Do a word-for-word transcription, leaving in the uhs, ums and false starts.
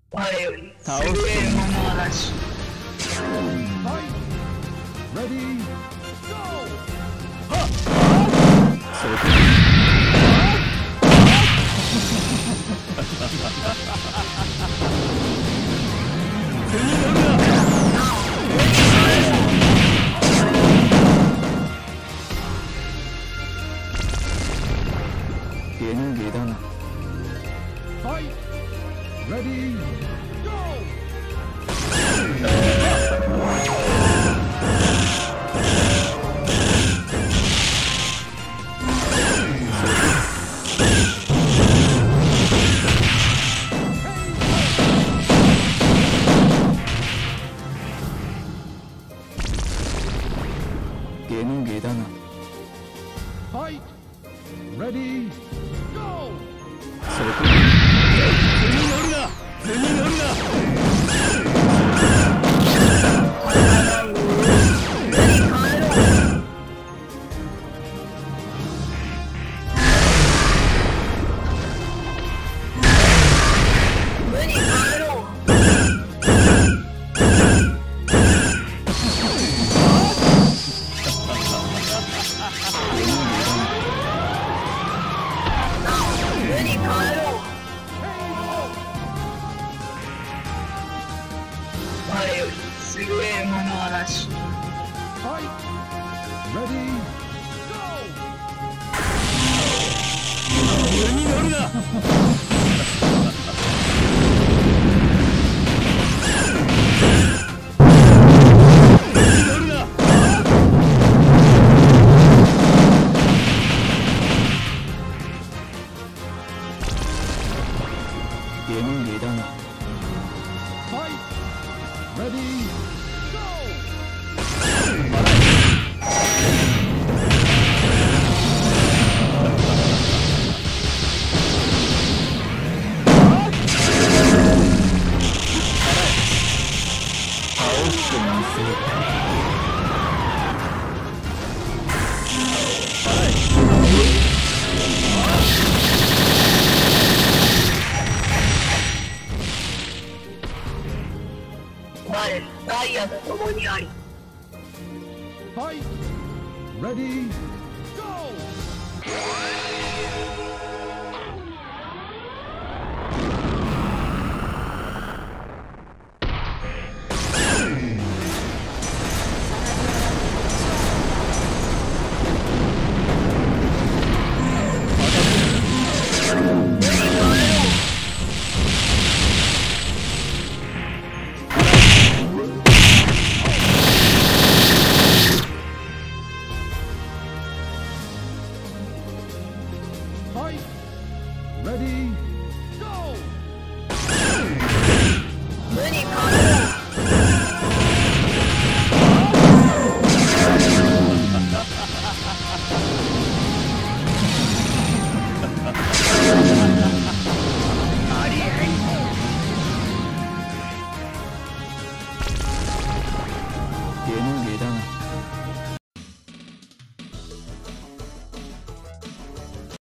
我よりすげえものはなし。 Ready, go! それ手抜げだな。 Fight! Ready, go! 手抜げだな。 Fight! Ready, go! それ図に乗るな、図に乗るな。 無に帰ろう。無に帰ろう。我よりすげえものはなし。 Fight! Ready, go! 図に乗るな。手抜げだな。